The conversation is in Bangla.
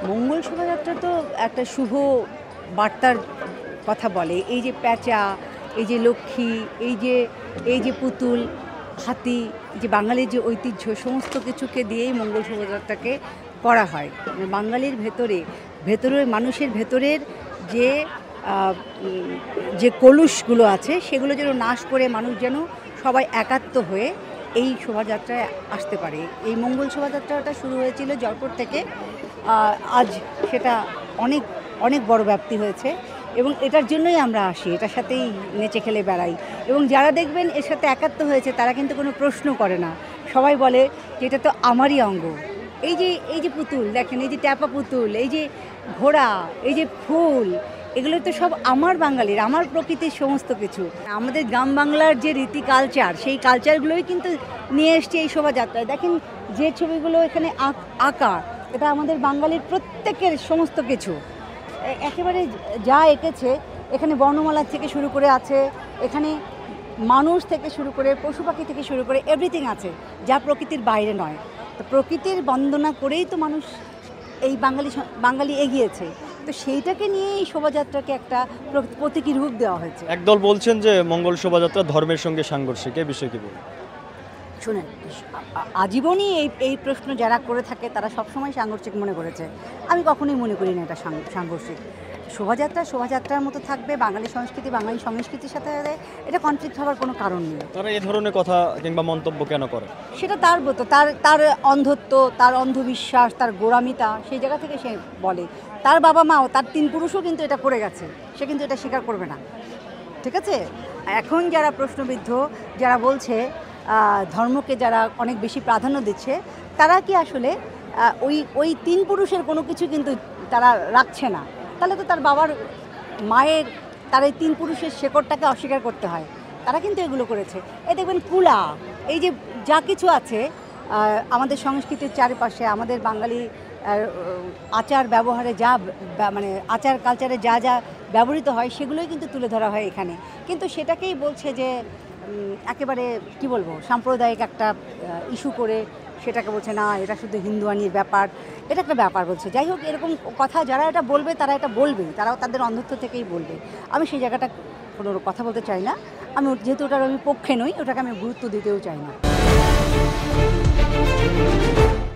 মঙ্গল শোভাযাত্রা তো একটা শুভ বার্তার কথা বলে। এই যে প্যাঁচা, এই যে লক্ষ্মী, এই যে পুতুল, হাতি, যে বাঙালির যে ঐতিহ্য সমস্ত কিছুকে দিয়েই মঙ্গল শোভাযাত্রাকে করা হয়। মানে বাঙালির ভেতরের মানুষের ভেতরের যে যে কলুষগুলো আছে সেগুলো যেন নাশ করে মানুষ যেন সবাই একাত্ম হয়ে এই শোভাযাত্রায় আসতে পারে। এই মঙ্গল শোভাযাত্রাটা শুরু হয়েছিল জয়পুর থেকে, আজ সেটা অনেক অনেক বড় ব্যাপ্তি হয়েছে এবং এটার জন্যই আমরা আসি, এটার সাথেই নেচে খেলে বেড়াই। এবং যারা দেখবেন এর সাথে একাত্ম হয়েছে তারা কিন্তু কোনো প্রশ্ন করে না, সবাই বলে যে এটা তো আমারই অঙ্গ। এই যে পুতুল দেখেন, এই যে ট্যাপা পুতুল, এই যে ঘোড়া, এই যে ফুল, এগুলো তো সব আমার বাঙালির, আমার প্রকৃতির সমস্ত কিছু। আমাদের গ্রাম বাংলার যে রীতি কালচার, সেই কালচারগুলোই কিন্তু নিয়ে এসছে এই শোভাযাত্রায়। দেখেন যে ছবিগুলো এখানে আঁকা, এটা আমাদের বাঙালির প্রত্যেকের সমস্ত কিছু একেবারে যা এঁকেছে। এখানে বর্ণমালা থেকে শুরু করে আছে, এখানে মানুষ থেকে শুরু করে পশু পাখি থেকে শুরু করে এভরিথিং আছে যা প্রকৃতির বাইরে নয়। তো প্রকৃতির বন্দনা করেই তো মানুষ এই বাঙালি এগিয়েছে। তো সেইটাকে নিয়ে এই শোভাযাত্রাকে একটা প্রতীকী রূপ দেওয়া হয়েছে। একদল বলছেন যে মঙ্গল শোভাযাত্রা ধর্মের সঙ্গে সাংঘর্ষিক, এই বিষয়ে কি বলবেন? শুনেন, আজীবনই এই প্রশ্ন যারা করে থাকে তারা সবসময় সাংঘর্ষিক মনে করেছে। আমি কখনোই মনে করি না এটা সাংঘর্ষিক। শোভাযাত্রার মতো থাকবে, বাঙালি সংস্কৃতির সাথে এটা কনফ্লিক্ট হওয়ার কোনো কারণ নেই। তারা এই ধরনের কথা কিংবা মন্তব্য কেন করে? সেটা তার মতো, তার অন্ধত্ব, তার অন্ধবিশ্বাস, তার গোঁড়ামিতা, সেই জায়গা থেকে সে বলে। তার বাবা মাও, তার তিন পুরুষও কিন্তু এটা করে গেছে, সে কিন্তু এটা স্বীকার করবে না। ঠিক আছে, এখন যারা প্রশ্নবিদ্ধ, যারা বলছে ধর্মকে যারা অনেক বেশি প্রাধান্য দিচ্ছে, তারা কি আসলে ওই তিন পুরুষের কোনো কিছু কিন্তু তারা রাখছে না। তাহলে তো তার বাবার মায়ের, তার এই তিন পুরুষের শেকড়টাকে অস্বীকার করতে হয়। তারা কিন্তু এগুলো করেছে। এই দেখবেন কুলা, এই যে যা কিছু আছে আমাদের সংস্কৃতির চারিপাশে, আমাদের বাঙালি আচার ব্যবহারে যা মানে আচার কালচারে যা যা ব্যবহৃত হয় সেগুলোই কিন্তু তুলে ধরা হয় এখানে। কিন্তু সেটাকেই বলছে যে একেবারে কি বলবো, সাম্প্রদায়িক একটা ইস্যু করে সেটাকে বলছে না, এটা শুধু হিন্দুয়ানির ব্যাপার, এটা একটা ব্যাপার বলছে। যাই হোক, এরকম কথা যারা এটা বলবে তারা এটা বলবেই, তারাও তাদের অন্ধত্ব থেকেই বলবে। আমি সেই জায়গাটা কোনো কথা বলতে চাই না। আমি যেহেতু ওটার আমি পক্ষে নই, ওটাকে আমি গুরুত্ব দিতেও চাই না।